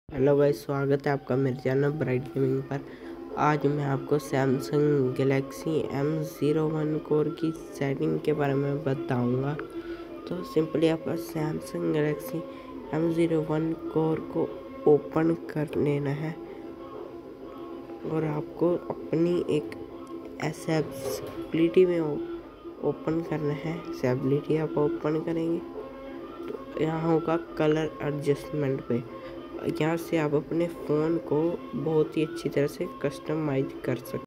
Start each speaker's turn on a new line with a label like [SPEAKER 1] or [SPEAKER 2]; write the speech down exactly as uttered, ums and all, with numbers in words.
[SPEAKER 1] Hello guys, स्वागत है आपका मेरे चैनल ब्राइट गेमिंग पर। आज मैं आपको Samsung Galaxy M zero one core की सेटिंग के बारे में बताऊंगा। तो सिंपली आपका Samsung Galaxy M zero one core को ओपन कर लेना है और आपको अपनी एक एक्सेसिबिलिटी में ओपन करना है। एक्सेसिबिलिटी आप ओपन करेंगे तो यहाँ होगा कलर एडजस्टमेंट पे। यहाँ से आप अपने फ़ोन को बहुत ही अच्छी तरह से कस्टमाइज कर सकते हैं।